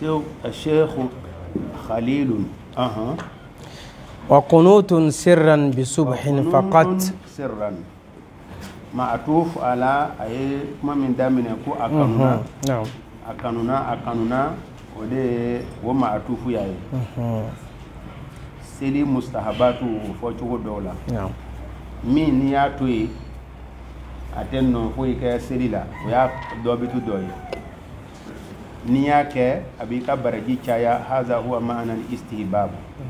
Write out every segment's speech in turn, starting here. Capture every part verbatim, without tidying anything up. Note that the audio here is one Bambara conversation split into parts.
الشيخ خليل أها وقنوت سرا بصبح فقط سرا معطوف على أي ما من دامن يكون أكانونا نعم أكانونا أكانونا ودي ومعطوف ياي سيلي مستحبات فوتو دولا نعم مين ياتوي أتنو فوي سيلي لا ويا دوبيتو دوي نياك أبيك برجي شايا هذا هو معنى الاستحباب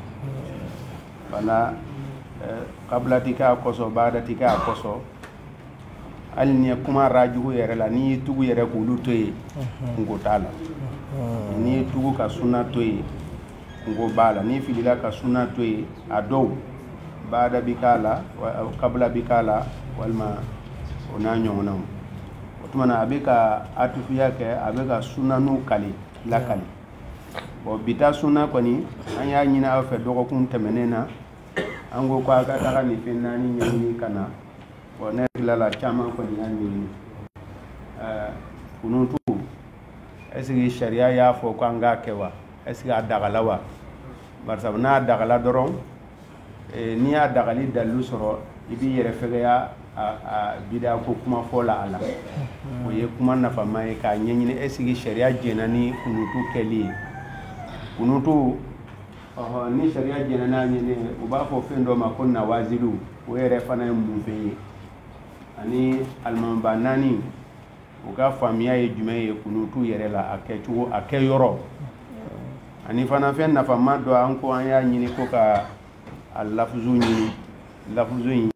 فلا قبل تيكا كوسو بعد تيكا كوسو alni kuma rajuhu yere la ni tugu yere ko lutoy ngo tala ni tugu ka sunna toy ngo bala ni filila ka sunna toy ado bada bikala wa qabla bikala walma ona nyongona otumana abeka atufu yake abeka sunna nu kali la kali bo bita sunna koni anya nyina afa dogo kun temenena ango ko aka daga ni fenani nyani kana wana la chama ko nyani euh kunutu esigi sharia ya fo ko anga kewa esigi adagalawa barsa na adagala doron e ni adagali dalu soro ibi yere fega a bida ko kuma fola ala o ye kuma na fa mai ka nyenyi esigi sharia jenani kunutu keli kunutu oh ni sharia jenana nyene uba fo fendo makonna wazilu o yere fana mu fe ani almamba nani uka famiya ye jume ye kunutu yere la akechugo akeyoro ani fana fen na fama do anko anya nyini ko ka alafzu nyini lafzu nyini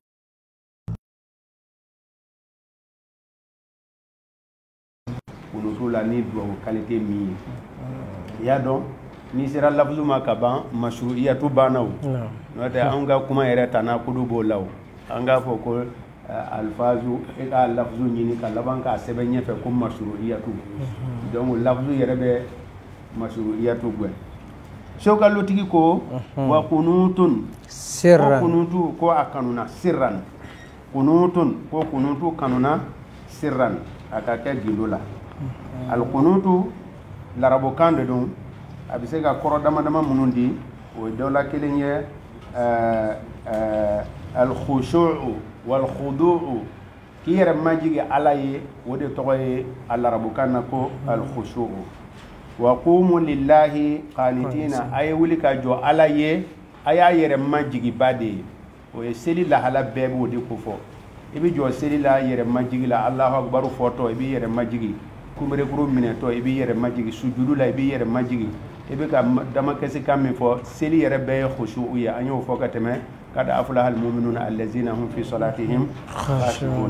kunutu la ni do qualité mi ya do ni sera lafzu makaba mashru'iyatu banaw no ta anga kuma yere tana kudu bolaw anga foko alfazu eka lafzu nyini ka laban ka sebe nyefe ko mashru'iyatu donc lafzu yerebe mashru'iyatu gwe shoka lotigi ko wa kunutun sirran kunutu ko akanuna sirran kunutun ko kunutu kanuna sirran akake gilola al kunutu larabo kande don abise ga koro dama dama munundi o dola kelenye euh euh al khushu'u wal khudu'u kiyere majigi alaye wode togoye alarabukanna ko al khushu'u wa qumu lillahi qanitina ay wulika jo alaye aya yere majigi bade o e seli la hala bebe wode ko fo ibi jo seli la yere majigi la Allahu akbar foto ibi yere majigi kumre guru mine to ibi yere majigi sujudu la ibi yere majigi ibi ka dama kesi kammi fo seli yere be khushu'u ya anyo fo ka teme قد أفلح المؤمنون الذين هم في صلاتهم خاشعون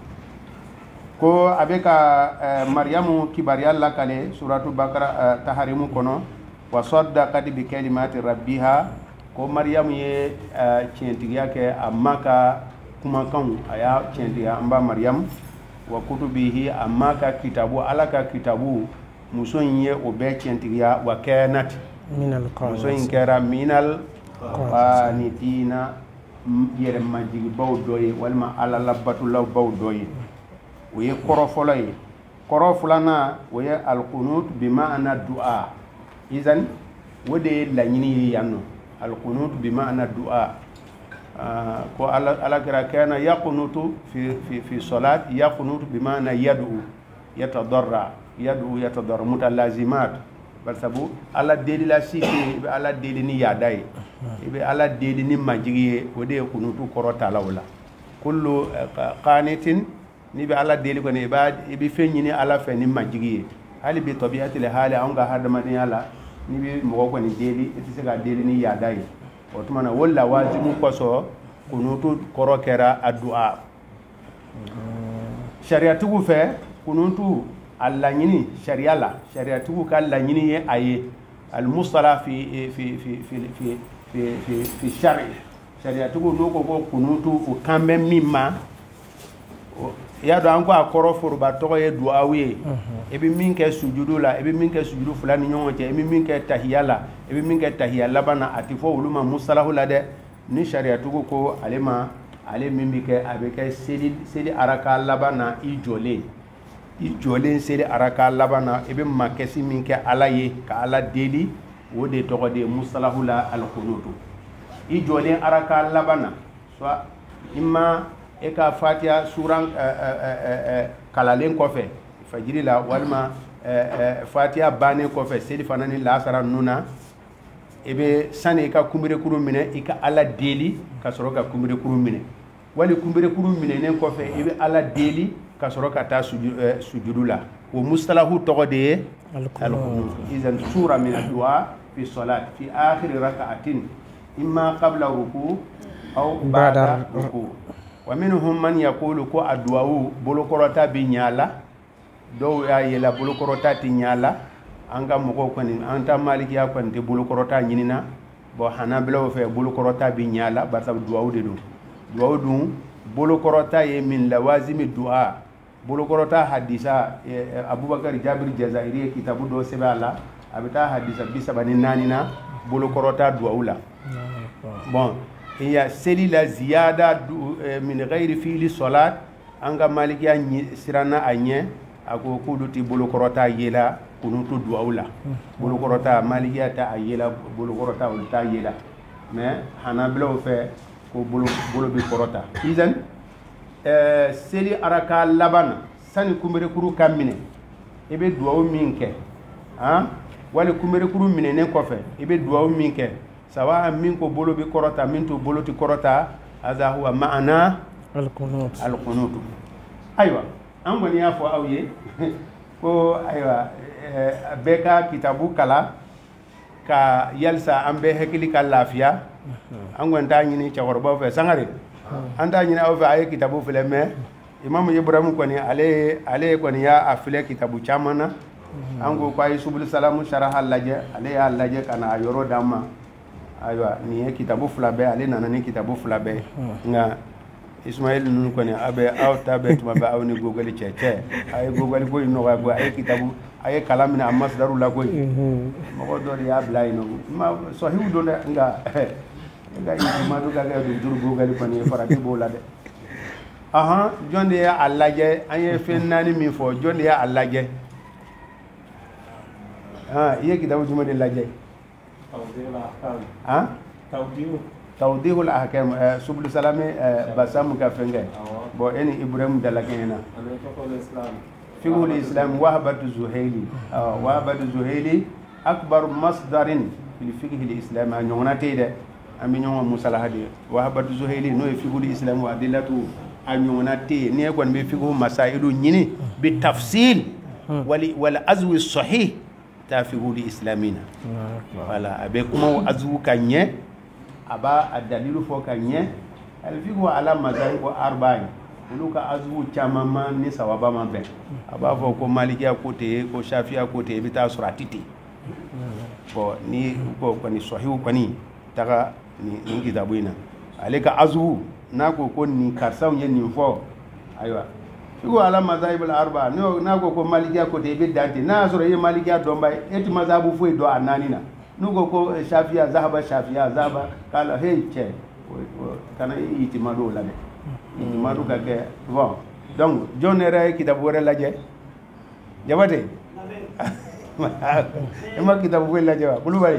كو أبيك مريم كباريا لكالي سورة بقرة تحريم كنو وصدقت بكلمات ربها كو مريم يه تشنتيا كي أماكا كما كان أيا تشنتيا أمبا مريم وكتبه أماكا كتابو ألاكا كتابو مسوين يه أبي تشنتيا وكانت من القانون مسوين كرا من ال qanitina yere majigi baw doye walma ala labatu law baw doye oye koro folay koro fulana oye al qunut bima ana du'a izan wode la nyini yanno al qunut bima ana du'a ko ala ala kira kana yaqunutu fi fi fi salat yaqunutu bima ana yad'u yatadarra yad'u yatadarra mutalazimat barsabu ala deli la sisi be ala deli ni yadai ibe ala deli ni majigi wode kunutu korota lawla kullu qanitin ni be ala deli ko ne ba ibe fenyi ni ala fe ni majigi hali bi tabiati le hali anga hadama ni ala ni be mo ko ni deli itise ga deli ni yadai otumana walla wajibu ko so kunutu korokera addu'a shariatu gu fe kunutu alla nyini sharia la sharia tugu ka alla nyini ye aye al mustala fi fi fi fi fi fi fi fi shari sharia tugu no ko ko kunutu o kambe mimma ya do anko akoro furu ba to ye duawi e bi min ke sujudu la e bi min ke sujudu fulani nyonte e bi min ke tahiyala e bi min ke tahiyala bana atifo uluma mustalahu la de ni sharia tugu ko alema ale min bi ke abeke seli seli araka labana i jole i jɔlen seli araka laban na i bɛ makɛsi min kɛ ala ye ka ala deli o de tɔgɔ de musalahu la alkunutu i jɔlen araka laban na soit imma e ka fatiha suran kalalen kɔfɛ fajiri la walima fatiha bannen kɔfɛ seli fana ni lasara nuna i bɛ sani i ka kunberekuru minɛ i ka ala deli ka sɔrɔ ka kunberekuru minɛ wali kunberekuru minɛnen kɔfɛ i bɛ ala deli ka sɔrɔ ka taa sujudu la o musalahu tɔgɔ de ye alkunutu izan sura min ad-du'a fi salat fi akhir rak'atin imma qabla ruku aw ba'da ruku wa minhum man yaqulu ko ad-du'a bolokorota bi nyala dɔw y'a yela bolokorota ti nyala an ka mɔgɔw kɔni an ta malikiya kɔni tɛ bolokorota ɲinina bon hanabilaw fɛ bolokorota bi nyala barisa du'a de don du'a dun bolokorota ye min lawazimi du'a bolokorota hadisa Abubakar Jabir Jazairi kitabu dɔ sɛbɛn a la a bɛ taa hadisa bi saba ni naani na bolokorota du'a la bon il y a seli la ziyada min ghairi fi'li salat an ka malikiya siranna a ɲɛ a ko k'olu ti bolokorota yela kunutu du'a la bolokorota malikiya ta a yela bolokorota olu ta yela mais hanabilaw fɛ ko bolo bolo bi korota izan seli araka laban sani kunberekuru ka minɛ i bɛ du'a min kɛ han wali kunberekuru minɛnen kɔfɛ i bɛ du'a min kɛ sawa min ko bolo bi korota min to bolo ti korota hadha huwa ma'ana alqunut alqunut aywa an kɔni y'a fɔ aw ye ko aywa bɛɛ ka kitabu kala ka yalisa an bɛɛ hakili ka lafiya an kɔni t'a ɲini cɛkɔrɔbaw fɛ Sangare an t'a ɲini aw fɛ a ye kitabu filɛ mais Imam Ibrahim kɔni ale ale kɔni y'a filɛ kitabu caman na an ko k'a ye subul salamu sharaha lajɛ ale y'a lajɛ ka na a yɔrɔ d'an ma ayiwa nin ye kitabu fila bɛɛ ale nana ni kitabu fila bɛɛ nka Ismail ninnu kɔni a bɛ aw ta bɛɛ tuma bɛ aw ni Google cɛ cɛ a ye Google ko in nɔgɔya koyi a ye kitabu a ye kalan minɛ a masdaru la koyi mɔgɔ dɔ de y'a bila yen nɔ ma sɔhiw don dɛ nka nka Imadu ka kɛ duuru Google kɔni ye farati b'o la dɛ ahan jɔn de y'a lajɛ an ye fɛn naani min fɔ jɔn de y'a lajɛ han i ye kitabu jumɛn de lajɛ han tawdihul ahkam subul salami basam ka fɛnkɛ bon e ni Ibrahim dalakɛ na fiqhul islam wahbatu zuhaili wahbatu zuhaili akbar masdarin fil fiqhil islam a ɲɔgɔnna tɛ dɛ an bɛ ɲɔgɔn musalaha de wahbatu zuhaili n'o ye fiqhul islam wa adillatu a ɲɔgɔnna tɛ ni e kɔni bɛ fiqhu masailu ɲini bi tafsil wali wal azwi sahih ta fiqhul islamina wala a bɛ kuma azwu ka ɲɛ a b'a a dalilu fɔ ka ɲɛ alfiqhu ala mazahib arba'in olu ka azwu caman ma ni sawaba ma bɛn a b'a fɔ ko malikiya ko tɛ ko shafiya ko tɛ i bɛ taa sɔrɔ a tɛ ten bon ni ko kɔni sahihu kɔni taga nin kitabu in na ale ka azwu n'a ko ko nin karisaw ye nin fɔ ayiwa fiqhu ala mazahib arba'a n'a ko ko malikiya ko tɛ i bɛ dan ten n'a y'a sɔrɔ i ye malikiya dɔnba ye e tɛ mazahabu foyi dɔn a naani na n'u ko ko shafiya zahaba shafiya zahaba kala hey cɛ kana itimadu la dɛ itimadu ka kɛ bon donc jɔn yɛrɛ ye kitabu wɛrɛ lajɛ Jabate e ma kitabu foyi lajɛ wa Kulubali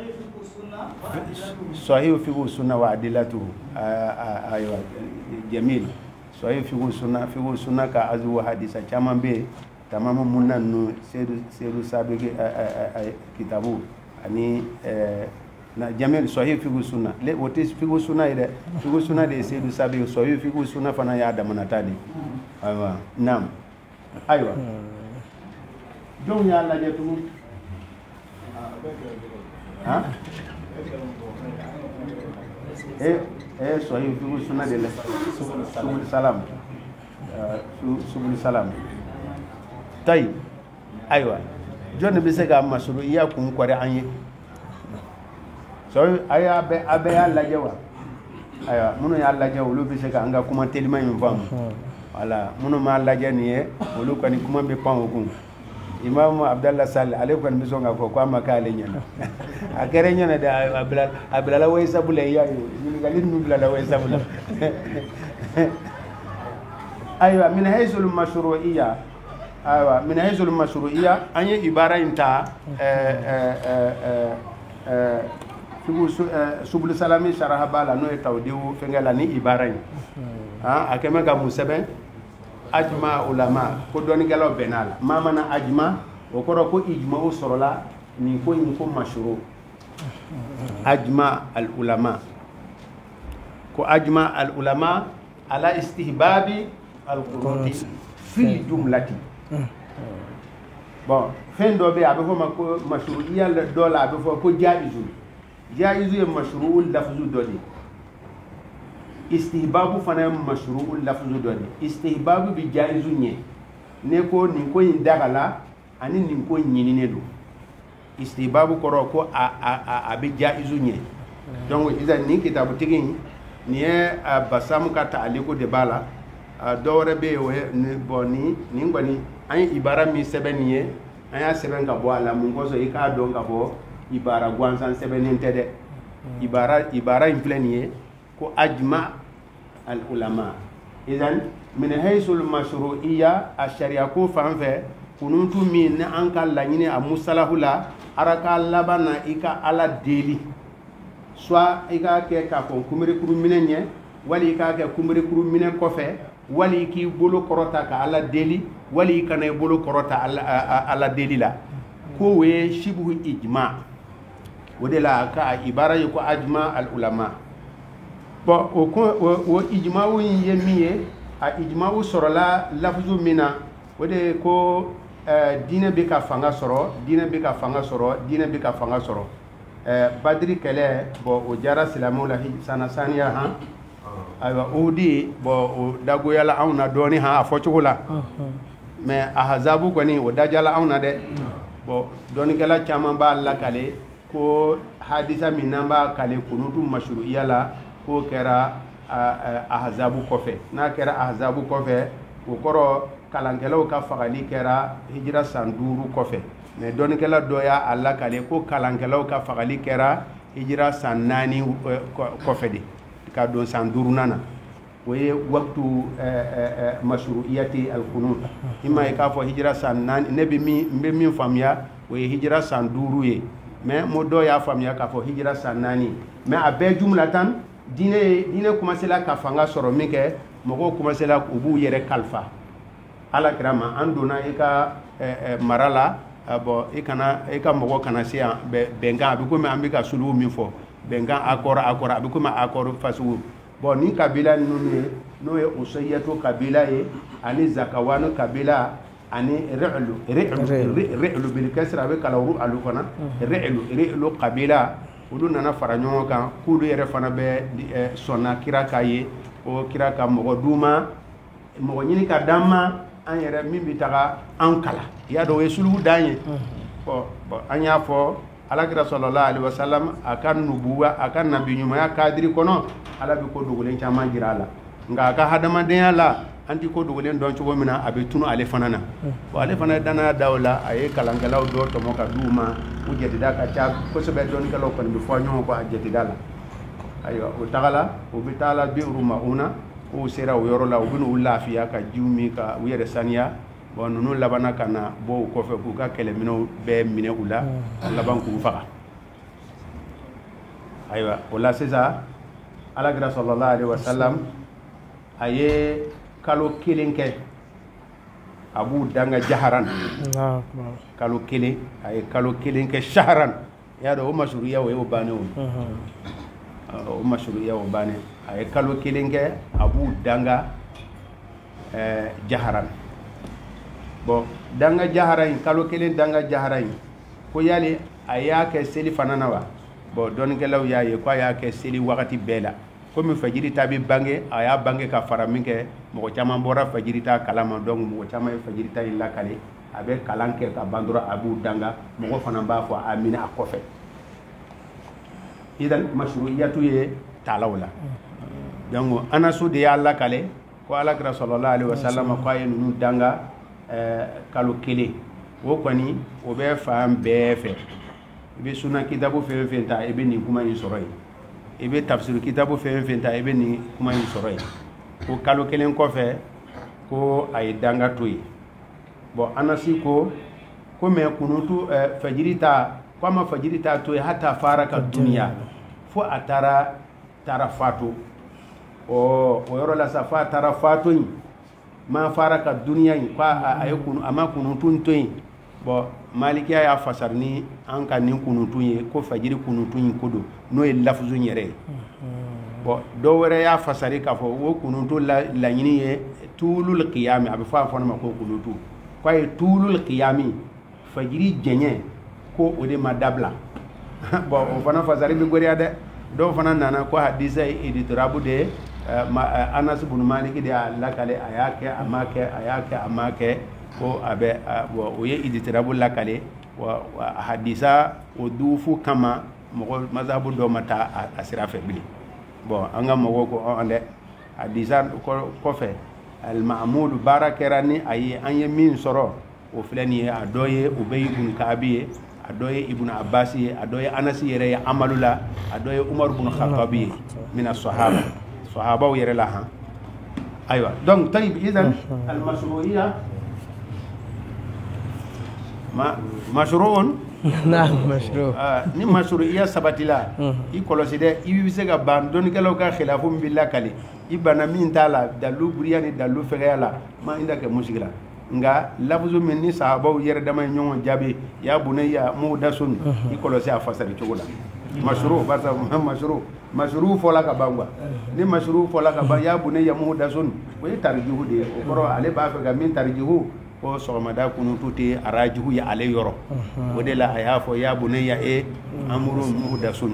sahihu fiqhu sunna wa adillatu ayiwa jamil sahihu fiqhu sunna fiqhu sunna ka azu hadisa caman bɛ tamamu munna ninnu seedu seedu sabege kitabu ani na jamil sahih fiqhu sunna le wote fiqhu sunna ide fiqhu sunna de seedu sabe sahih fiqhu sunna fana ya da manata ne aywa nam aywa don ya la je tu ha eh eh sahih fiqhu sunna de la subul salam subul salam tay aywa jɔn bɛ se ka masuru i y'a kun kɔrɛ an ye so a y'a bɛɛ a bɛɛ y'a lajɛ wa ayiwa minnu y'a lajɛ olu bɛ se ka an ka kuma telima in faamu wala minnu m'a lajɛ nin ye olu kɔni kuma bɛ pan o kun Imam Abdallah Sall ale kɔni bɛ sɔn k'a fɔ k'a ma k'ale ɲɛna a kɛra ɲɛna dɛ a bila a bilala wayisabu la i y'a ye ɲininkali ninnu bilala wayisabu la ayiwa min haysul mashru'iyya aywa min haysul mashru'iyya an yi ibara inta subul salami sharaha bala no tawdiu fengala ni ibara yi ah akema ga musebe ajma ulama ko doni galo benal mamana ajma o koro ko ijma o sorola ni ko ni ko mashru ajma al ulama ko ajma al ulama ala istihbabi al qunuti fil jumlati bon fen do be abe fo mako mashru'iyya do la abe fo ko jaizu jaizu e mashru'ul lafzu dodi istihbabu fana mashru'ul lafzu dodi istihbabu bi jaizu nye ne ko ni ko indagala ani ni ko nyini ne do istihbabu koro ko a a abe jaizu nye donc izan ni kitabu tigin ni e basam ka ta'aliku de bala dɔwɛrɛ bɛ yen bɔn ni nin kɔni an ye ibara min sɛbɛn nin ye an y'a sɛbɛn ka bɔ a la mun kɔsɔn i k'a dɔn ka fɔ ibara gansan sɛbɛnnen tɛ dɛ ibara ibara in filɛ nin ye ko ajma al ulama idan min haysul mashru'iyya a sariya ko fan fɛ kunutu min ni an ka laɲini a musalahu la araka laban na i ka ala deli soit i k'a kɛ k'a fɔ kunberekuru minɛ ɲɛ wali i k'a kɛ kunberekuru minɛ kɔfɛ wali k'i bolo kɔrɔta ka ala deli wali kana i bolo kɔrɔta ala deli la ko ye shibu ijma o de la ka ibara ye ko ajma al ulama bon o ko o ijma wo ye min ye a ijma wo sɔrɔla lafzu min na o de ko diinɛ bɛ ka fanga sɔrɔ diinɛ bɛ ka fanga sɔrɔ diinɛ bɛ ka fanga sɔrɔ badiri kɛlɛ bon o diyara silamɛw la sana saniya han aywa o di bon o dagoyala anw na dɔɔni han a fɔcogo la mais ahazabu kɔni o dajala anw na dɛ bon dɔɔnikɛla caman b'a lakale ko hadisa min n'an b'a kale kunutu mashru'iya la k'o kɛra ahazabu kɔfɛ n'a kɛra ahazabu kɔfɛ o kɔrɔ kalankɛlaw ka fagali kɛra hijira san duuru kɔfɛ mais dɔɔnikɛla dɔ y'a lakale ko kalankɛlaw ka fagali kɛra hijira san naani kɔfɛ de ka don san duurunan na o ye waktu mashru'iyati al-qunut ima ye k'a fɔ hijira san naani ne bɛ min n bɛ min faamuya o ye hijira san duuru ye mais mo dɔw y'a faamuya k'a fɔ hijira san naani mais a bɛɛ jumlatan diinɛ diinɛ commencera ka fanga sɔrɔ min kɛ mɔgɔw commencera u b'u yɛrɛ kalifa alakira ma an donna i ka mara la bon i kana i ka mɔgɔ kana se yan bɛnkan a bɛ komi an bɛ ka suluhu min fɔ bɛnkan accord accord a bɛ komi accord fasugu bon ni kabila ninnu ye n'o ye usayyato kabila ye ani zakawanu kabila ani re'lu re'lu re'lu bil kasra a bɛ kalan ru'alu fana re'lu re'lu kabila olu nana fara ɲɔgɔn kan k'olu yɛrɛ fana bɛ sɔnna kira ka ye o kira ka mɔgɔ d'u ma mɔgɔ ɲini ka d'an ma an yɛrɛ min bɛ taga an kala i y'a dɔn o ye suluhu d'an ye bon an y'a fɔ alakira sallallahu alaihi wasallam a ka nubuwa a ka nabi ɲumanya kadiri kɔnɔ ala bɛ ko dogolen caman jira a la nka a ka hadamadenya la an ti ko dogolen dɔn cogo min na a bɛ tunu ale fana na bon ale fana ye danaya da o la a ye kalankɛlaw dɔ tɔmɔ ka d'u ma u jatida ka ca kosɛbɛ dɔnnikɛlaw kɔni bɛ fɔ ɲɔgɔn kɔ a jatida la ayiwa o tagala o bɛ taa la bi'ru ma'una k'o sera o yɔrɔ la u bɛ n'u lafiya ka jiw min ka u yɛrɛ saniya bon ninnu labanna ka na bɔ o kɔfɛ k'u ka kɛlɛminɛw bɛɛ minɛ u la ka laban k'u faga ayiwa o la sisan alakira sallallahu alaihi wasallam a ye kalo kelen kɛ a b'u danga jaharan kalo kelen a ye kalo kelen kɛ shaharan i y'a dɔn o mashru'iya o ye o bannen o o mashru'iya o bannen a ye kalo kelen kɛ a b'u danga jaharan bon danga jahara in kalo kelen danga jahara in ko yali a y'a kɛ seli fana na wa bon dɔnnikɛlaw y'a ye ko a y'a kɛ seli wagati bɛɛ la komi fajiri ta bɛ bange a y'a bange ka fara min kɛ mɔgɔ caman bɔra fajiri ta kalama donc mɔgɔ caman ye fajiri ta in lakale a bɛ kalan kɛ ka ban dɔrɔn a b'u danga mɔgɔ fana b'a fɔ a minɛ a kɔfɛ idan mashru'iyatu ye talaw la donc anasu de y'a lakale ko alakira sallallahu alaihi wasallam ko a ye ninnu danga kalo kelen o kɔni o bɛ fan bɛɛ fɛ i bɛ sunan kitabu fɛn fɛn ta i bɛ nin kuma in sɔrɔ yen i bɛ tafsir kitabu fɛn fɛn ta i bɛ nin kuma in sɔrɔ yen ko kalo kelen kɔfɛ ko a ye danga to yen bon anasi ko ko me kunutu fajiri ta ko ma fajiri ta to hatta faraka dunya fo atara tara fatu o o yoro la safa tara fatu ma faraka dunya ko ay kunu ama kunutun to bon maliki ya fasarni an kan nin kunutun ye ko fajiri kunutun kodo no e lafzu nyere bon do wore ya fasari ka fo wo kunutu la la nyini ye tulul qiyam abi fa fa ma ko kunutu ko e tulul qiyami fajiri jenye ko o de madabla bon o fana fasari bi gori ade do fana nana ko hadisa editorabu de Anas ibn Malik de lakale ayake amake ayake amake ko abe o ye editorabu lakale wa hadisa o dufu kama mo mazhabu do mata asira febili bon anga mogo ko ande hadisa ko ko fe al ma'mul barakerani ay anye min soro o filani adoye ubay ibn kabi adoye ibn abbas adoye anas yere amalula adoye umar ibn khattabi min as-sahaba sahaba yere la ha aywa donc tayib idan al mashru'iyya ma mashru'un naam mashru' ni mashru'iyya sabatila i koloside i bi se ga ban don kelo ka khilafu billah kali i bana min tala dalu buriyani dalu fegala ma inda ke mushkila nga lafzu min ni sahaba yere dama ñongo jabe ya bunayya mudasun i kolosi a fasari cogola mashru' basa mashru' mashru' fola ka bangwa ni mashru' fola ka ba ya bunayya mudasun ko tarjihu de ko ro ale ba fe ga min tarjihu ko sogomada kunutu te arajihu ya ale yoro o de la aya fo ya bunayya e amru muhdasun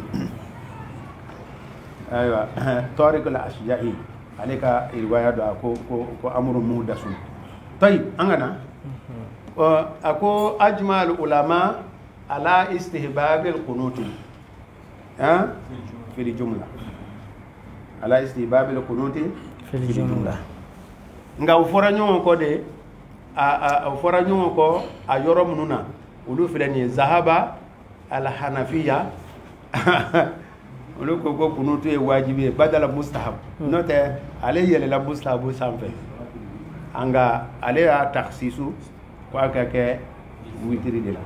aywa tariq al ashja'i alika riwaya da ko ko ko amru muhdasun tayib angana ako ajmal ulama ala istihbab al qunut ha fi al jumla ala istihbab al qunut fi al jumla nga ufora nyon ko de a fora ñoo ko a yoro mununa ulu filani zahaba al hanafiya ulu ko ko kunutu e wajibi badala mustahab note ale yele la mustahabu samfe anga ale ya takhsisu ko aka ke witiri de la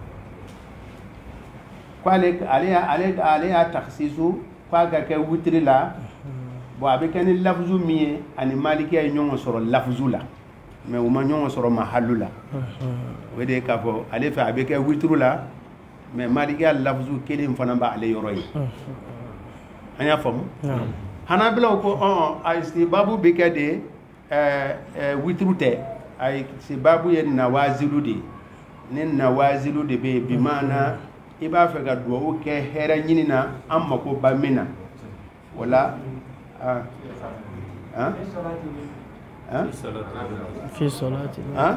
ko ale ale ale ale ya takhsisu ko aka ke witiri la bo abekani lafzu mi ani maliki ay ñoo soro lafzu la mais o ma ñoo soro mahallu la wede ka fo ale fa abe ke witru la mais maliki al lafzu kelim fana ba ale yoro yi anya fam hana bila ko on ay istibabu be ke de euh witru te ay istibabu yen nawazilu de nen nawazilu de be bi mana iba fa ga do o ke hera nyinina amma ko ba mina wala ah ah ها في صلاة ها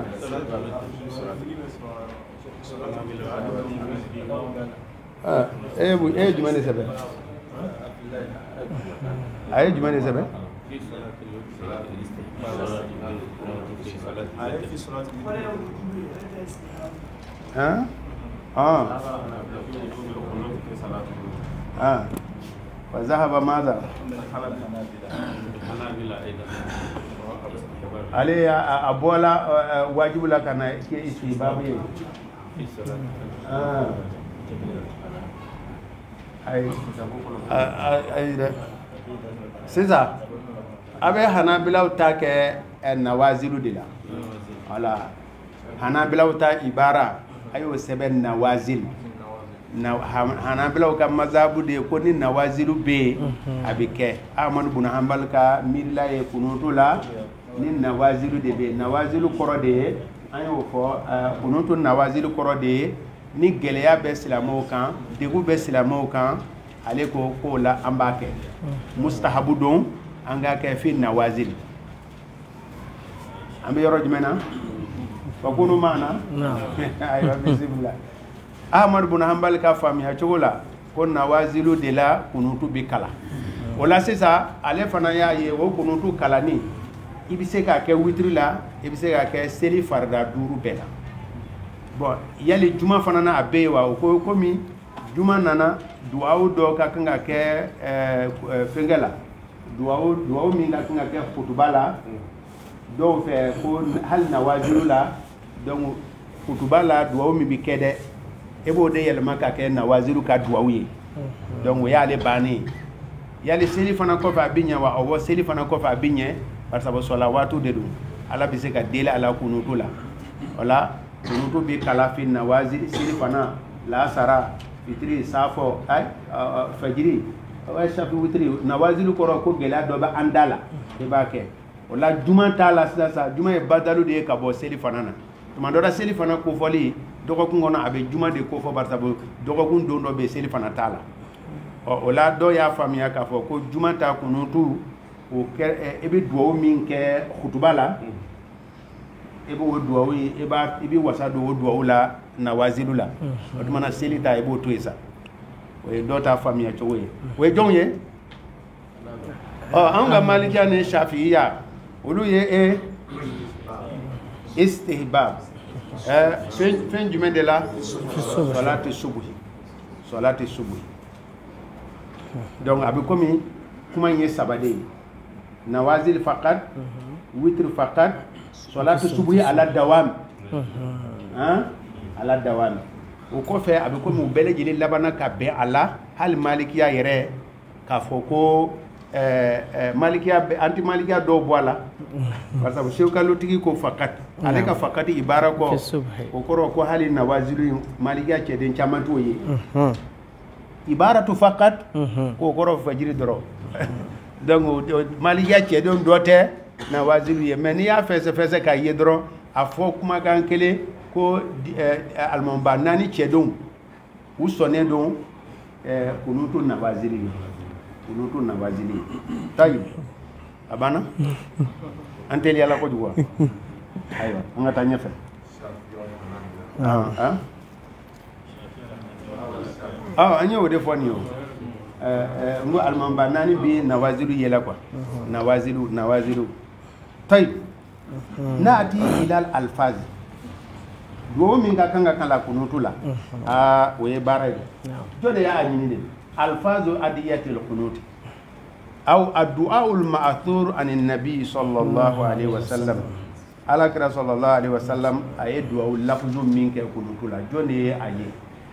اه ايه بو ايه جمانه سبب ايه جمانه سبب في صلاة في صلاة ها اه اه فذهب ماذا ale abola wajibu la kana ke isi babu ye ah ay ay c'est ça abe hanabila ta ke nawazilu dila wala hanabila ta ibara ayo seben nawazil na hanabila ka mazabu de ko ni nawazilu be abike amanu bun hanbal ka milla e kunutula ni nawazilu de be nawazilu koro de ayo fo kunutu nawazilu koro de ni geleya be silamo kan degu be silamo kan ale ko ko la ambake mustahabu don anga ke fi nawazil ambe yoro jumena fa kunu mana na ayo bismillah ahmad ibn hanbal ka fami ha chogola ko nawazilu de la kunutu bi kala wala sisa ale fana ya ye wo kunutu kala ni ibise ka ke witri la ibise ka ke seli farda duru bela bon yali juma fana na abe wa ko ko mi juma nana duawu do ka kanga ke euh fengela duawu duawu mi na kanga ke khutbala do fe ko hal nawajilu la donc kutuba la duwawu mi bi kɛ dɛ e b'o de yɛlɛma ka kɛ nawaziru ka duwawu ye donc o y'ale bannen yali seli fana kɔfɛ a bi ɲɛ wa awɔ seli fana kɔfɛ a bi ɲɛ parce que sɔla waatu de don ala bɛ se ka deli a la kunutu la o la kunutu bi kala fi nawaziri seli fana lasara fitiri safo ay fajiri ay shafi witiri nawaziru kɔrɔ ko gɛlɛya dɔ bɛ an da la i b'a kɛ o la juma t'a la sisan juma ye badalu de ye ka bɔ seli fana na tuma dɔ la seli fana kofɔli dɔgɔkun kɔnɔ a bɛ juma de kofɔ barisa dɔgɔkun don dɔ bɛ seli fana t'a la ɔ o la dɔw y'a faamuya k'a fɔ ko juma ta kunutu o kɛ i bɛ duwawu min kɛ kutuba la i b'o duwawu ye i b'a i bɛ wasa don o duwawu la nawazilu la o tuma na seli ta i b'o to yen sa o ye dɔw ta faamuya cogo ye o ye jɔnw ye ɔ an ka malikiya ni shafiya olu ye e istihbab fɛn jumɛn de la salati subuhi salati subuhi donc a bɛ komi kuma in ye saba de ye nawazil faqat witr faqat salati subuhi ala dawam ala dawam o kɔfɛ a bɛ komi u bɛɛ lajɛlen labanna ka bɛn a la hali malikiya yɛrɛ k'a fɔ ko malikiya anti malikiya dɔw bɔ a la parce que sew kalotigi ko fakat ale ka fakati ibara kɔ o kɔrɔ ko hali nawazilu malikiya cɛden caman t'o ye ibara tu fakat k'o kɔrɔ fajiri dɔrɔn donc malikiya cɛden dɔ tɛ nawazilu ye mais n'i y'a fɛsɛ fɛsɛ k'a ye dɔrɔn a fɔ kumakan kelen ko alimamiba naani cɛdenw u sɔnnen don kunutu nawazilu ye kunutu nawazili tayi a banna an teliyala kojugu wa ayiwa an ka taa ɲɛfɛ an y'o de fɔ nin ye o n ko alimamiba naani bi nawazilu yela quoi nawazilu nawazilu tayi naati ilal alfazi duwawu min ka kan ka kala kunutu la aa o ye baara ye jɔn de y'a ɲini de alfazu adiyatil qunut aw addu'aul ma'thur anin nabi sallallahu alaihi wasallam ala kira sallallahu alaihi wasallam aye du'a lafzu min ke kunutu la jone aye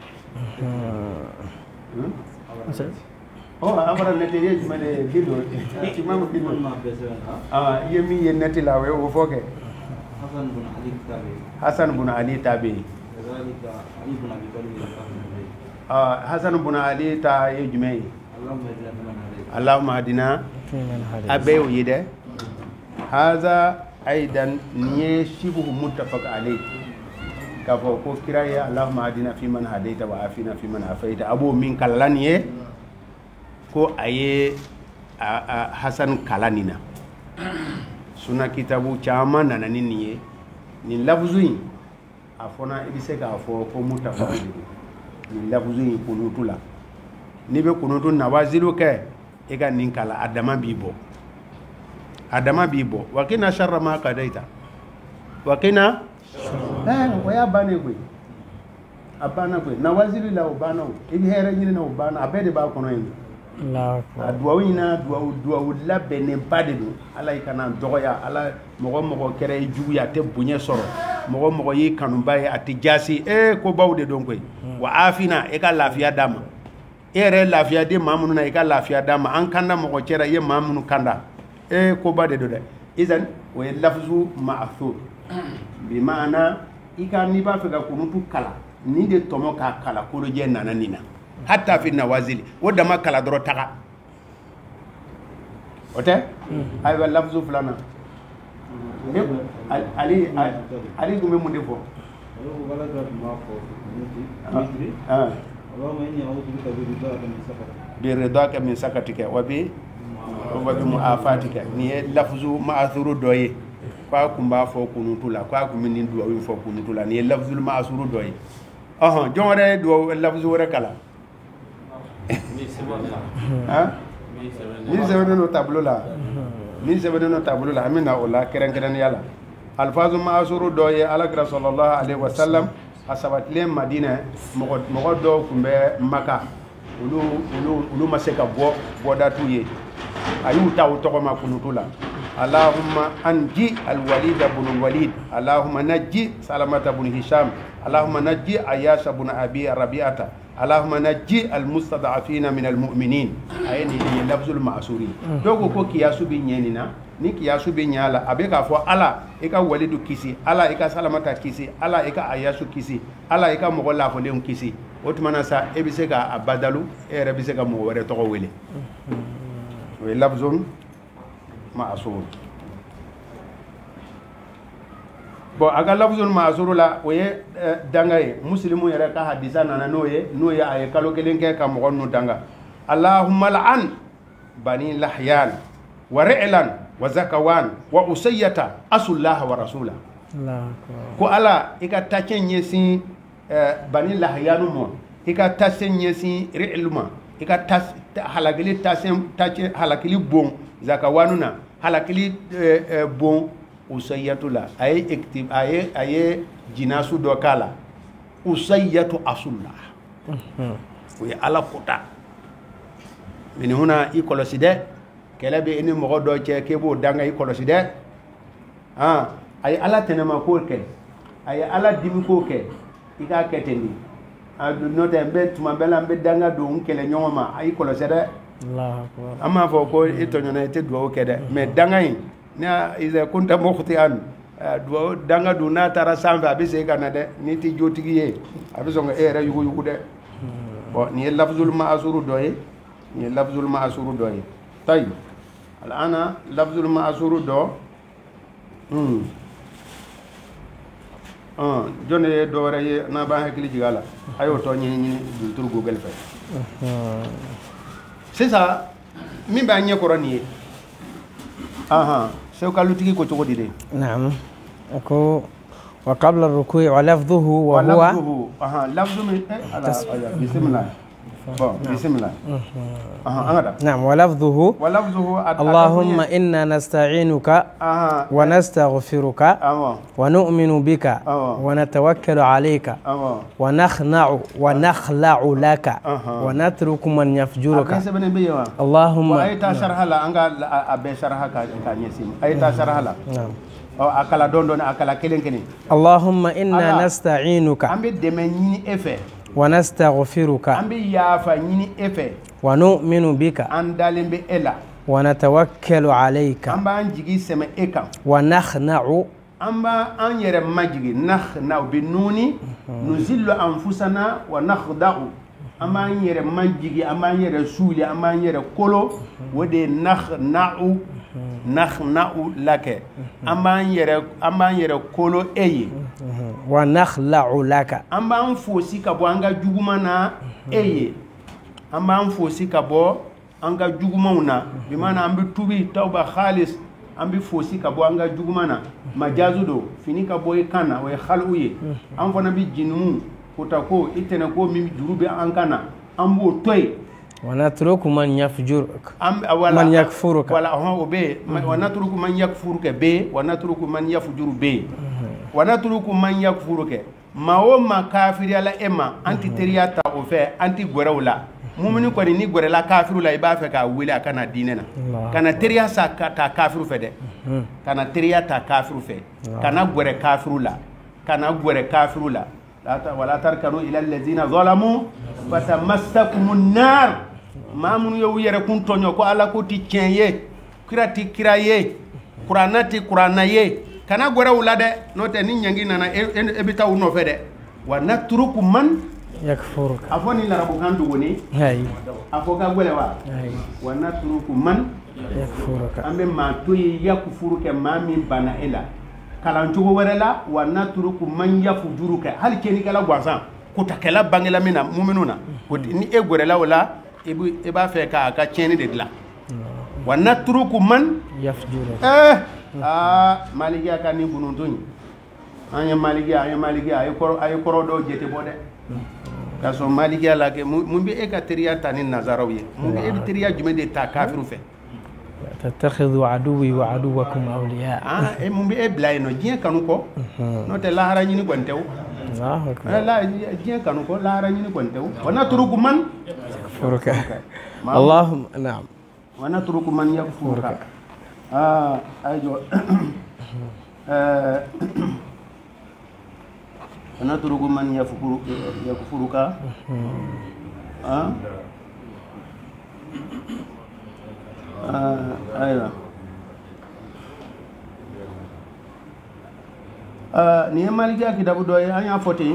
oh amara neteye jumane dido imam dido ah yemi ye netila we o foke hasan bin ali tabi hasan bin ali tabi ali bin abi talib Hasan bin Ali ta ye jumɛn ye Allahumma hadina a bɛɛ y'o ye dɛ haza aidan nin ye shibuhu muttafaq alayhi k'a fɔ ko kira ye Allahumma hadina fi man hadaita wa afina fi man afaita a b'o min kalala nin ye ko a ye Hasan kala nin na sunna kitabu caman nana ni nin ye nin lafzu in a fɔna i bɛ se k'a fɔ ko muttafaq alayhi nin lafzu in kunutu la n'i bɛ kunutu nawazilu kɛ i ka nin kala a dama b'i bɔ a dama b'i bɔ wa kina sharra ma qadaita wa kina eh o y'a bannen koyi a banna koyi nawazilu la o banna o i bɛ hɛrɛ ɲini na o banna a bɛɛ de b'a kɔnɔ yen a duwawu in na duwawu duwawu labɛnnenba de don ala y'i kana dɔgɔya ala mɔgɔ mɔgɔ kɛra i jugu ye a tɛ bonya sɔrɔ mɔgɔ mɔgɔ y'i kanuba ye a tɛ jaasi ee ko baw de don koyi wa afina e ka lafiya d'a ma e yɛrɛ lafiya di maa minnu na i ka lafiya d'a ma an kanda mɔgɔ cɛra i ye maa minnu kanda ee ko ba de don dɛ izan o ye lafzu ma'thur bi maana i ka n'i b'a fɛ ka kunutu kala ni de tɔmɔ k'a kala kolojɛ nana nin na hatta fi nawazili o dama kala dɔrɔn taga o tɛ ayiwa lafzu filanan ali ali tun bɛ mun de fɔ bi ridaka min sakatika wa bi wa bi mu'afatika ni ye lafzu ma'thuru dɔ ye k'a kun b'a fɔ kunutu la k'a kun bɛ nin duwawu fɔ kunutu la ni ye lafzu ma'thuru dɔ ye ɔhɔn jɔn wɛrɛ ye duwawu lafzu wɛrɛ kala min sɛbɛnnen don tableau la min sɛbɛnnen don tableau la an bɛ na o la kɛrɛnkɛrɛnnenya la alfazu ma'thuru dɔ ye alakira sallallahu alaihi wasallam a sabatilen Madina mɔgɔ mɔgɔ dɔw tun bɛ Maka olu olu olu ma se ka bɔ bɔda t'u ye a y'u ta o tɔgɔ ma kunutu la اللهم أنجي الوليد بن الوليد اللهم نجي سلمة بن هشام اللهم نجي عياش بن أبي ربيعة اللهم نجي المستضعفين من المؤمنين أيني لفظ المعصوري دوغو كو كياسو بي نينينا ni kiyasu be nyala abe ka fo ala e ka walidu kisi ala e ka salamata kisi ala e ka ayasu kisi ala e ka mogo la fo len kisi otumana sa e bi se ka abadalu e re bi se ka mo wore to ko wele we lafzun ma'sur bo aga lafzun ma'sur la o ye dangaye muslimu yere ka hadisa nana noye noye ay kalo kelen ke ka mo nu danga allahumma la'an bani lahyan wa ri'lan wa zakawan wa usayyata asullaha wa rasula ko ala ika tachen yesi bani lahyanu mo ika tachen yesi ri'luma ika tas halakili tachen tachen halakili bon zakawanuna halakili bon usayyatula ay iktib ay ay jinasu do kala usayyatu asullah wi ala kota min huna ikoloside kele be ini mogo do che kebo danga i kolosi de ah ay ala tenema ko ke ay ala dimi ko ke ika keteni adu note be tuma bela be danga do nkele nyoma ay kolosi de allah akbar amma fo ko ito nyona te do ke de me danga yi na iza kunta mukhti an do danga do na tara samba be se kana de ni ti jotigi ye abi songa era yugo yugo de bo ni lafzul ma'suru doye ni lafzul ma'suru doye tay الآن لفظ المأسور دو امم اه جوني دو راي نا با هكلي جيغالا ايو تو ني ني دول تور جوجل فاي سي سا مين با ني كوراني اها سو كالو تيكي كو تشودي دي نعم اكو وقبل الركوع ولفظه وهو ولفظه اها لفظ من بسم الله بسم الله أها نعم ولفظه ولفظه اللهم إنا نستعينك ونستغفرك ونؤمن بك ونتوكل عليك ونخنع ونخلع لك ونترك من يفجرك اللهم أي تشرح لا أنغا أبي شرحها كنيسيم أي تشرح لا أو أكلا دون دون أكلا كلين كلين اللهم إنا نستعينك أمي دمني إفه ونستغفرك أمبي يافا نيني إفه ونؤمن بك أندالين بإلا ونتوكل عليك أمبا أنجي سما إكام ونخنع أمبا أنير ماجي نخنع بنوني نزل أنفسنا ونخدع أمبا أنير ماجي أمبا أنير سولي أمبا أنير كولو ودي نخنع نخنع لك أمبا أنير أمبا أنير كولو أي ونخلع لك أمبا أنفوسي كبو أنغا جوغمانا أي أمبا أنفوسي كبو أنغا جوغمانا بمعنى أمبي توبي توبة خالص أمبي فوسي كبو أنغا جوغمانا مجازو دو فيني كبو يكانا ويخلوي أمفنا بي جنمو كتاكو إتنكو ميمي جروبي أنكانا أمبو توي ونترك من يفجرك من يكفرك ولا هو بي ونترك من يكفرك بي ونترك من يفجر بي ونترك من يكفرك ما هو ما كافر على إما أنت ترياتا وفي أنت غورولا مؤمن كوني ني غورلا كافر لا يبا فكا ويلا كان ديننا كان تريا سا تا كافر فدي كان تريا تا كافر في كان غور كافر لا كان غور كافر لا ولا تركنوا الى الذين ظلموا فتمسكم النار ما من يو يركون تونيو كو الله كو تي تينيه كراتي كرايه قراناتي قرانايه كان غور ولا ده نوت ني نيانغي نانا ابيتا ونو فدي ونترك من يكفرك afoni la rabu kandu woni hay afoka gwele wa hay wana turuku man yakfuruka ambe ma toyi yakfuruka ma min bana ila kalan jogo werela wana turuku man yafujuruka hal keni kala gwansan ko takela bangela mina mu'minuna ko ni e gorela wala e ba fe ka ka cheni de la wana turuku man yafjuruka eh ah maligiya kan ni bununduni anya maligiya anya maligiya ay koro ay koro do jete bode kaso maliki ala ke mumbi e ka teriya tani nazarawiye mumbi e teriya jumede ta kafiru fe tattakhidhu aduwi wa aduwakum awliya ah e mumbi e blay no jien kanu ko no te la hara nyini gontew Allahu akbar la jien kanu ko la hara nyini gontew wana turuku man yakfuruka Allahumma na'am wana turuku man yakfuruka ah ayo eh natruku man yakfuru yakfuruka ah ah ayo ni maliki kitabu do anya foti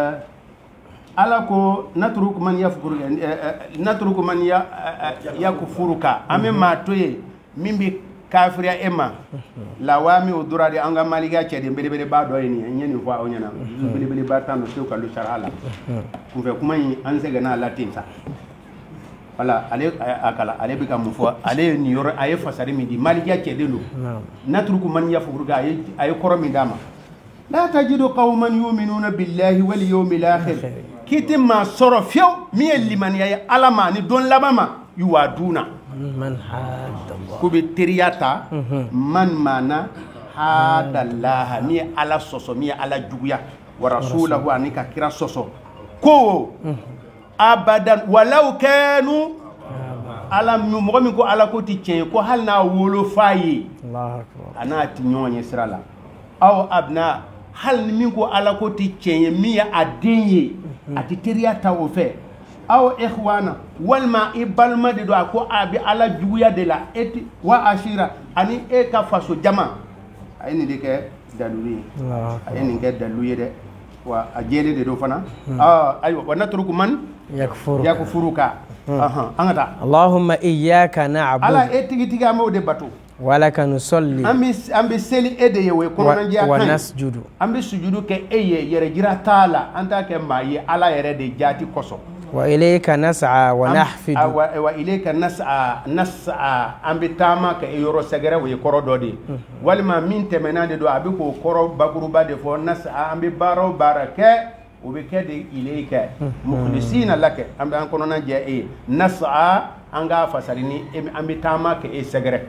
ala ko natruku man yakfuruka natruku man yakfuruka ame matoye mimbi kafiriya ema lawami udura de anga maliga cede bele bele ba do ni nyeni fo awnyana bele bele ba tano to kalu sharala ku fe kuma yi an sega na latin sa wala ale akala ale bika mu fo ale ni yor ay fasari mi di maliga cede lu natruku man yafurga ay ay koromi dama la tajidu qauman yu'minuna billahi wal yawmil akhir kitima sorofio mi liman ya alama ni don labama yuwaduna man hadallah kubi tiriyata man mana hadallaha mi ala soso mi ala juguya wa rasulahu anika kira soso ko abadan walau kanu ala mo mi ko ala ko ti cien ko halna wolo fayi allah akbar ana ti nyonye sirala aw abna hal mi ko ala ko ti cien mi adenye ati tiriyata o fe aw ikhwana walma ibalma de do ko abi ala juguya de la eti wa ashira ani e ka faso jama ayni de ke daluri ayni ke daluye de wa ajede de do fana ah aywa wa natruku man yakfuru yakfuruka aha angata allahumma iyyaka na'budu ala etigi tiga mo de batu walaka nusalli ambi ambi seli ede yewe kono na jiya kan wa nasjudu ambi sujudu ke eye yere jira taala anta ke maye ala yere de jati koso وإليك نسعى ونحفد وإليك نسعى نسعى أم بتاما كيورو سجرة ويكورو دودي ولما من تمنادي دو أبيكو كورو بكرو بعد فو نسعى أم ببارو باركة وبكده إليك مخلصين لك أم بأنكونا نجاء نسعى أنغا فسريني أم بتاما كي سجرة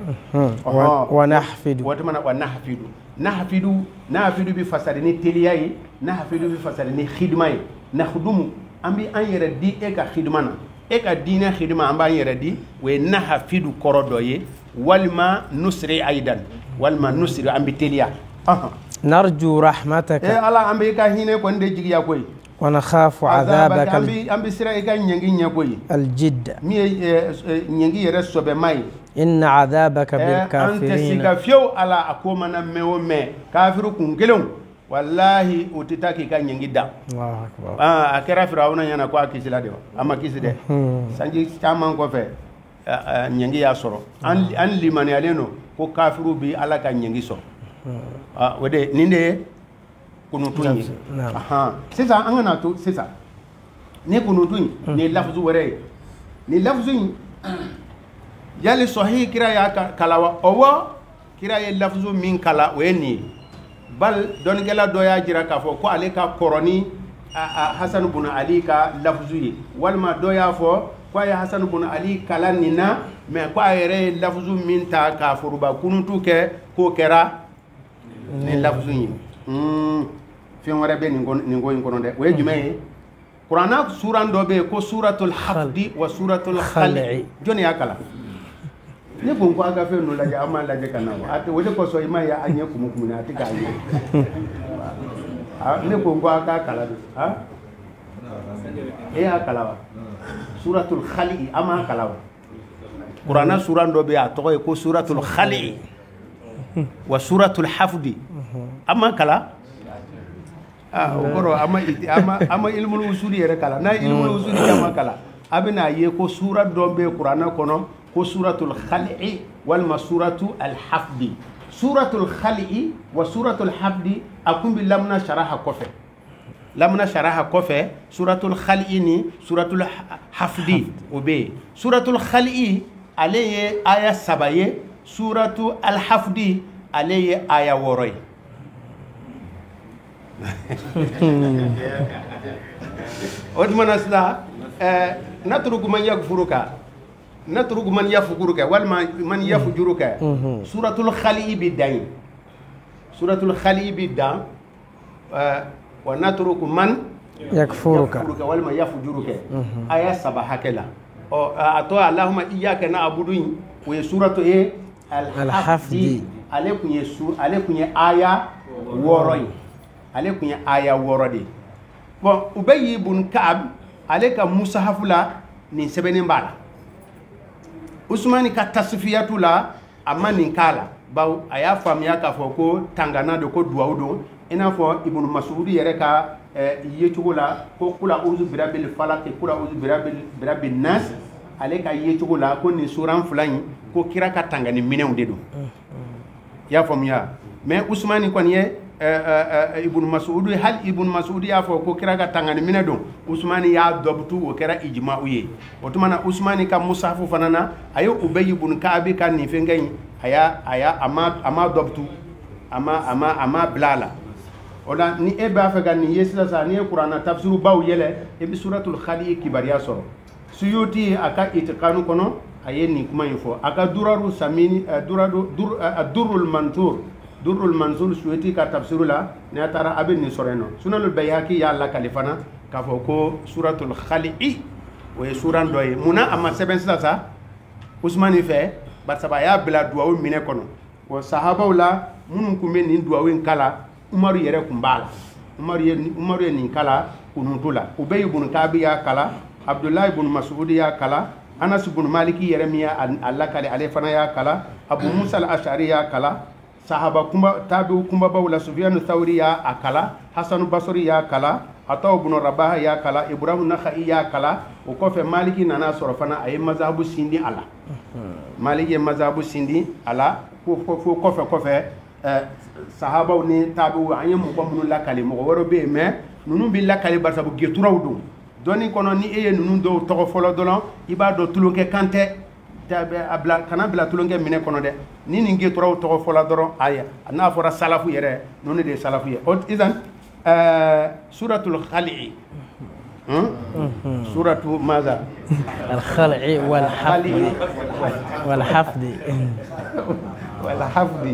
ونحفد وتمنى ونحفد نحفد نحفد بفسريني تلياي نحفد بفسريني خدماي نخدمو ambi an yere di e ka khidmana e ka dina khidma amba yere di we naha fidu korodoye walma nusri aidan walma nusri ambi telia aha narju rahmataka e ala ambi ka hine ko nde jigiya koy wa nakhafu adhabaka ambi ambi sira e ka nyengi nyakoy al jidda mi nyengi yere sobe mai inna adhabaka bil kafirin anta sika fio ala akoma na mewo me kafiru kungelon wallahi utitaki ka nyingida Allahu akbar ah akira firawuna yana ko akisila de ama kiside sanji chama ko fe nyingi ya soro an an limani aleno ko kafiru bi ala ka nyingi so ah wede ninde kunutunyi aha sisa angana to sisa ne kunutunyi ne lafzu wore ni lafzu yali sahih kira ya kalawa owo kira ya lafzu min kala weni bal don gela do ya jira ka fo ko ale ka koroni Hasan ibn Ali ka lafzu walma do ya fo ko ya Hasan ibn Ali kala nina me ko ayere lafzu min ta ka furuba kunutu ke ko kera ni lafzu yi mm fi ngore be ni ngon ni ngoy ngono de we jume qur'ana suran do be ko suratul hafdi wa suratul khali joni yakala ne ko ko aga fe no la ja ama la je kana ate wole ko so ima ya anye kumu kumu na ati ka ye ne ko ko aga kala ha e akala wa suratul khali ama kala wa qur'ana suran do be a to ko suratul khali wa suratul hafdi ama kala ah okoro ama ama ama ilmul usuli yere kala na ilmul usuli ama kala abina ye ko sura do be qur'ana kono ko suratul khali wal masuratu al hafdi suratul khali wa suratul hafdi akum bi lamna sharaha kofe lamna sharaha kofe suratul khali ni suratul hafdi obe suratul khali aleye aya sabaye suratu al hafdi aleye aya woroy odman asla natruku man yaghfuruka natruku man yafukuruka wal man yafujuruka suratul khali bidain suratul khali bidan wa natruku man yakfuruka wal man yafujuruka aya sabahakela o ato allahumma iyyaka na'budu wa suratu e al-Hafdi ale kun ye su ale kun ye aya wɔɔrɔ ye ale kun ye aya wɔɔrɔ de bon Ubay ibn Ka'b ale ka musahafu la nin sɛbɛnnen b'a la Usmani ka tasfiyatu la a ma nin k'a la bawo a y'a faamuya k'a fɔ ko tangana de ko duwawu don i n'a fɔ Ibn Mas'ud yɛrɛ ka yecogo la ko kula uzu birabil falaq kula uzu birabil birabin nas ale ka yecogo la ko nin suran fila in ko kira ka tangani minɛnw de don i y'a faamuya mais Usmani kɔni ye Ibn Mas'ud hal Ibn Mas'ud y'a fɔ ko kira ka tangani minɛ don Usmani y'a dɔbtu o kɛra ijma'u ye o tuma na Usmani ka musahafu fana na a ye Ubay ibn Ka'b ka nin fɛnkɛ in a y'a a y'a a ma a ma dɔbtu a ma a ma a ma bila a la o la ni e b'a fɛ ka nin ye sisan ni ye kuranna tafsiru baw yɛlɛ e bɛ suratul Khali kibariya sɔrɔ Suyuti a ka itiqanu kɔnɔ a ye nin kuma in fɔ a ka duraru samini duradu dur durrul mantur durrul mansur Suyuti ka tafsiru la ni a taara a bɛ nin sɔrɔ yen nɔ Sunanul Bayhaqi y'a lakale fana k'a fɔ ko suratul Khali o ye suran dɔ ye munna a ma sɛbɛn sisan sa Usmani fɛ barisa a y'a bila duwawu minɛ kɔnɔ wa sahabaw la minnu tun bɛ nin duwawu in kala Umaru yɛrɛ kun b'a la Umaru ye Umaru ye nin kala kununtu la Ubay ibn Ka'b y'a kala Abdullah ibn Mas'ud y'a kala Anas ibn Maliki yɛrɛ min y'a lakale ale fana y'a kala Abu Musa al-Ash'ari y'a kala sahaba kumba tabi'u kumbabaw la Sufyan Thawri y'a a kala Hasan Basri y'a kala Ata ibn Rabah y'a kala Ibrahim Nakhai y'a kala o kɔfɛ Maliki nana sɔrɔ fana a ye mazhabu sindi a la Maliki ye mazhabu sindi a la fo kɔfɛ kɔfɛ sahabaw ni tabi'u an ye mɔgɔ minnu lakale mɔgɔ wɛrɛ bɛ yen mais ninnu bɛ lakale barisa geturaw don dɔnni kɔnɔ ni e ye ninnu dɔw tɔgɔ fɔlɔ dɔrɔn i b'a dɔn tulonkɛ kan tɛ kana bila tulonkɛ minɛ kɔnɔ dɛ ni nin geturaw tɔgɔ fɔlɔ dɔrɔn ayi n'a fɔra salafu yɛrɛ ninnu de ye salafu ye o izan suratul Khali suratu maza al-Khali wal Hafdi wal Hafdi wal Hafdi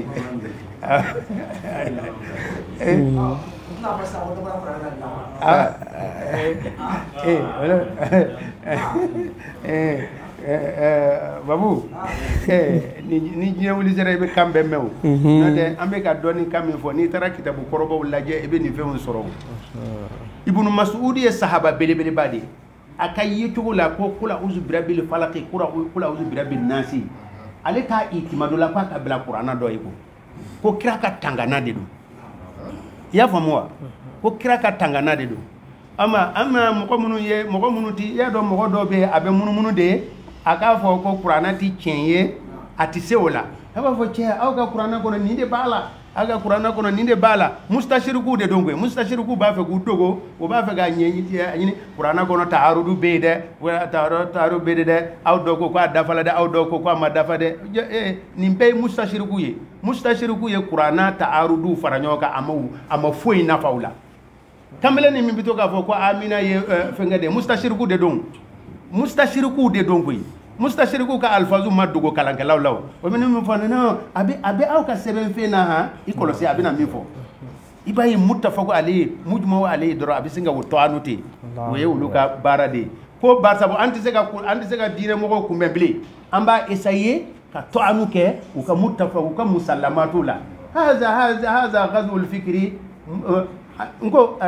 babu ni diɲɛ wuli sera i bɛ kan bɛɛ mɛn o n'o tɛ an bɛ ka dɔɔni kan min fɔ n'i taara kitabu kɔrɔbaw lajɛ i bɛ nin fɛnw sɔrɔ Ibn Mas'ud ye sahaba belebeleba de a ka yecogo la ko kula uzu birabil falaq kula uzu birabin nasi ale t'a itimadu la k'a ka bila kuranna dɔ ye ko ko kira ka tangana de don i y'a faamu wa ko kira ka tangana de don ama ama mɔgɔ minnu ye mɔgɔ minnu ti i y'a dɔn mɔgɔ dɔw bɛ yen a bɛ munumunu de ye a k'a fɔ ko kuranna ti tiɲɛ ye a ti se o la a b'a fɔ cɛ aw ka kuranna kɔnɔ nin de b'a la aw ka kuranna kɔnɔ nin de b'a la mustashiriku de don koyi mustashiriku b'a fɛ k'u dogo o b'a fɛ k'a ɲɛɲini kuranna kɔnɔ taharudu bɛ yen dɛ taharudu bɛ yen dɛ aw dɔw ko k'a dafala dɛ aw dɔw ko k'a ma dafa dɛ nin bɛɛ ye mustashiriku ye mustashiriku ye kuranna taharudu fara ɲɔgɔn kan a ma a ma foyi nafa o la kamalen ni min bɛ to k'a fɔ ko amina ye fɛnkɛ de mustashiriku de don mustashiriku de don koyi mustashiriku ka alfazu ma dogo kalankɛlaw la o bɛ min fɔ non a bɛ a bɛ aw ka sɛbɛnfɛn na han i kɔlɔsi a bɛna min fɔ i b'a ye muttafaku ale ye mujmaw ale ye dɔrɔn a bɛ sin ka o tɔ anu ten o ye olu ka baara de ye ko barisa an tɛ se ka an tɛ se ka diinɛ mɔgɔw kunbɛn bilen an b'a essayer ka tɔ anu kɛ u ka muttafaku u ka musalamatu la haza haza haza ghazwul fikri nko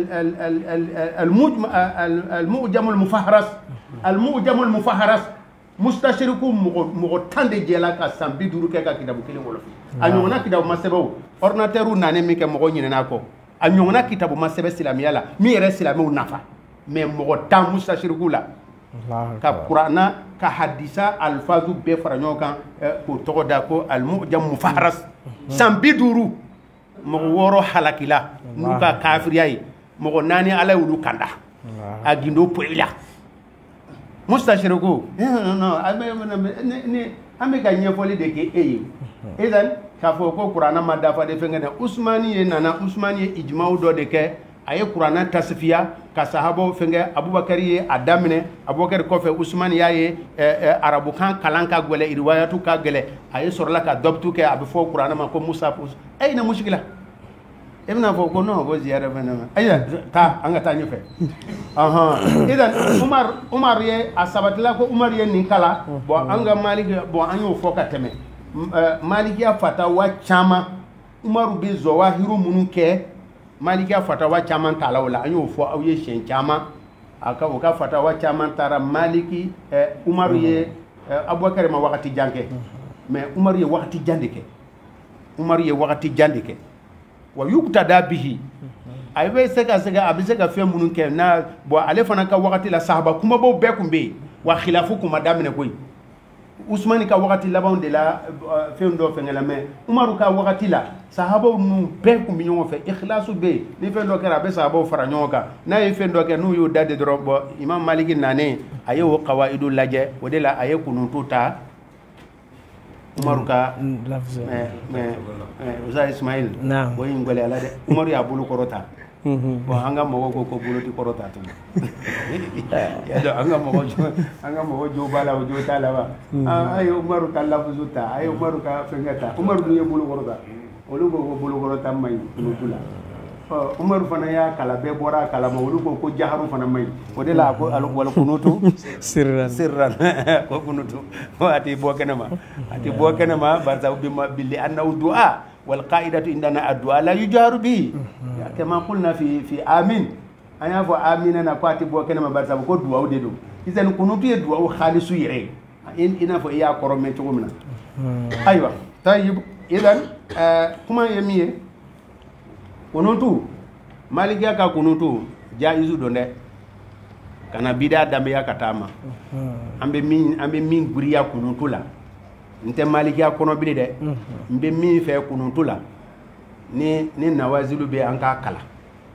al-mu'jam al-mufahras al-mu'jam al-mufahras mustashiriku mɔgɔ tan de jɛla ka san bi duuru kɛ ka kitabu kelen wolofi a ɲɔgɔnna kitabu ma sɛbɛn o ordinateur nane min kɛ mɔgɔ ɲinɛna kɔ a ɲɔgɔnna kitabu ma sɛbɛn silamɛya la min yɛrɛ silamɛw nafa mais mɔgɔ tan mustashiriku la ka kuranna ka hadisa alfazu bɛɛ fara ɲɔgɔn kan k'o tɔgɔ da ko al-mu'jam mufahras san bi duuru mɔgɔ wɔɔrɔ halakila n'u ka kafiriya ye mɔgɔ naani ala y'olu kanda a gindo poyi la mustashiriku non non an bɛ ka ɲɛfɔli de kɛ e ye edan k'a fɔ ko kuranna ma dafa de fɛnkɛ dɛ Usmani ye nana Usmani ye ijmaw dɔ de kɛ a ye kuranna tasfiya ka sahabaw fɛnkɛ Abubakari ye a daminɛ Abubakari kɔfɛ Usmani y'a ye arabukan kalan ka gɛlɛ riwayatu ka gɛlɛ a ye sɔrɔla ka dɔbtu kɛ a bɛ fɔ kuranna ma ko Musa e na mushkila e bɛna fɔ ko non ko ziyara fɛnɛ ma ayiwa taa an ka taa ɲɛfɛ ɔhɔn idan Umar Umar ye a sabatila ko Umar ye nin kala bon an ka Malik bon an y'o fɔ ka tɛmɛ malikiya fatawa caman umaru bɛ zawahiru minnu kɛ malikiya fatawa caman tala o la an y'o fɔ aw ye siɲɛ caman a ka o ka fatawa caman taara maliki umaru ye abubakar ma wagati jan kɛ mais umaru ye wagati jan de kɛ umaru ye wagati jan de kɛ wa yuqtada bihi a bɛ se ka se ka a bɛ se ka fɛn minnu kɛ na bon ale fana ka wagati la sahaba kumabaw bɛɛ tun bɛ yen wa khilafu kun ma daminɛ koyi Usmani ka wagati laban de la fɛn dɔ fɛngɛ la mais Umaru ka wagati la sahabaw ninnu bɛɛ kun bɛ ɲɔgɔn fɛ ikhlasu bɛ yen ni fɛn dɔ kɛra a bɛ sahabaw fara ɲɔgɔn kan n'a ye fɛn dɔ kɛ n'u y'o da de dɔrɔn bɔn Imam Maliki nanen a ye o qawaidu lajɛ o de la a ye kunutu ta Umaru ka mais mais Uza Ismail o in gwɛlɛya la dɛ Umaru y'a bolo kɔrɔta bon an ka mɔgɔw ko ko bolo ti kɔrɔta tun ya dɔn an ka mɔgɔ an ka mɔgɔ jo b'a la o jo t'a la wa a ye Umaru ka lafuzu ta a ye Umaru ka fɛnkɛ ta Umaru dun ye bolo kɔrɔta olu ko ko bolo kɔrɔta man ɲi kunutu la ɔ Umaru fana y'a kala bɛɛ bɔra a kalama olu ko ko jaharu fana man ɲi o de la a ko wal kunutu sirran sirran ko kunutu a ti bɔ kɛnɛma a ti bɔ kɛnɛma barisa billi annahu du'a والقاعدة عندنا الدعاء لا يجهر به كما قلنا في في آمين أنا أقول آمين أنا كاتب وكنا ما برتاب كود دعاء وديدو إذا نكونوا دعاء خالص يري إن إنا في إياه كرم من تقومنا أيوة طيب إذا كما يميه كنوتو مالك يا كنوتو جائز دونه كنا بيدا دميا كتاما أمبي مين أمبي مين بريا كنوتو لا nte malikiya kɔnɔ bile dɛ n bɛ min fɛ kununtu la ni ni nawazilu bɛ an k'a kala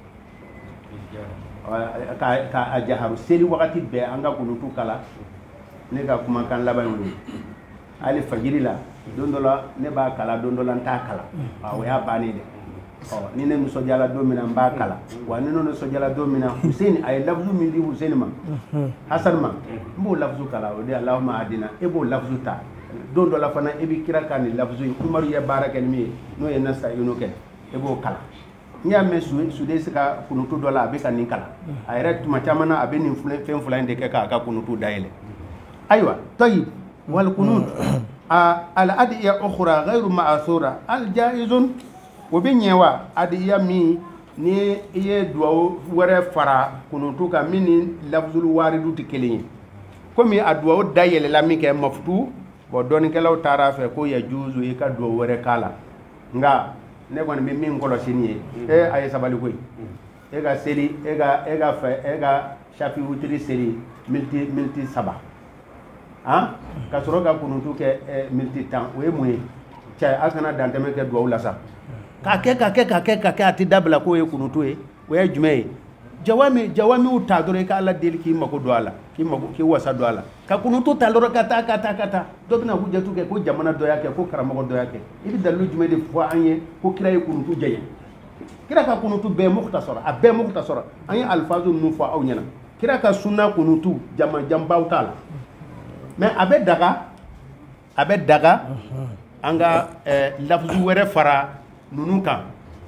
ka a jaharu seli wagati bɛɛ an ka kununtu kala ne ka kumakan laban y'o ye hali fajiri la don dɔ la ne b'a kala don dɔ la n t'a kala o y'a bannen dɛ ɔ ni ne nisɔndiyala don min na n b'a kala wa ni ne nisɔndiyala don min na Hussein a ye lafuzu min di Hussein ma Hasan ma n b'o lafuzu kala o de Allahumma adina e b'o lafuzu ta don dɔ la fana e bɛ kira ka nin lafuzu ye Umaru ye baara kɛ ni min ye n'o ye nasta'inu kɛ e b'o kala n'i y'a mɛn Sudesi ka kunutu dɔ la a bɛ ka nin kala a yɛrɛ tuma caman na a bɛ nin fɛn fila in de kɛ k'a ka kunutu dayɛlɛ ayiwa tayyib wal kunut al adiya ukhra ghayru ma'thura al jaizun o bɛ ɲɛ wa adiya min ni i ye duwawu wɛrɛ fara kunutu kan min ni lafzul waridu tɛ kelen ye komi a duwawu dayɛlɛla min kɛ maftu bon dɔnikɛlaw taara fɛ ko ya juzu i ka duwawu wɛrɛ k'a la nka ne kɔni bɛ min kɔlɔsi nin ye e a ye sabali koyi e ka seli e ka e ka fɛ e ka safi wutiri seli militi militi saba han ka sɔrɔ ka kunutu kɛ militi tan o ye mun ye cɛ a kana dantɛmɛ kɛ duwawu la sa k'a kɛ k'a kɛ k'a kɛ k'a kɛ a tɛ dabila k'o ye kunutu ye o ye jumɛn ye jawami jawamiw ta dɔrɔn i ka Ala deli k'i mako don a la k'i mako k'i wasa don a la ka kunutu ta dɔrɔn ka taa ka taa ka taa dɔ bɛna hujatu kɛ ko jamana dɔ y'a kɛ ko karamɔgɔ dɔ y'a kɛ i bɛ dalilu jumɛn de fɔ an ye ko kira ye kunutu jɛɲɛ kira ka kunutu bɛɛ mukhtasara a bɛɛ mukhtasara an ye alifazu ninnu fɔ aw ɲɛna kira ka sunna kunutu jama janbaw t'a la mais a bɛ daga a bɛ daga an ka lafzu wɛrɛ fara ninnu kan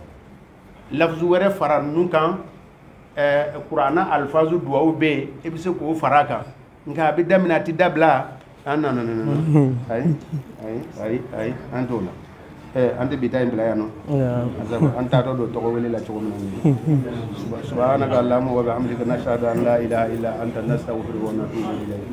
lafzu wɛrɛ fara ninnu kan kuranna alfazu duwawu bɛ yen i bɛ se k'o fara a kan nka a bɛ daminɛ a tɛ dabila an na na na na ayi ayi ayi ayi an t'o la an tɛ bi ta in bila yan nɔ an t'a tɔ don tɔgɔ wele la cogo min na subhanaka allahumma wa bihamdika nashhadu an la ilaha illa anta nastaghfiruka wa natubu ilayk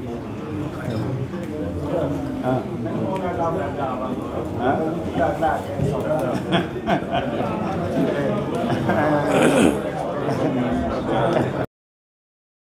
ah ah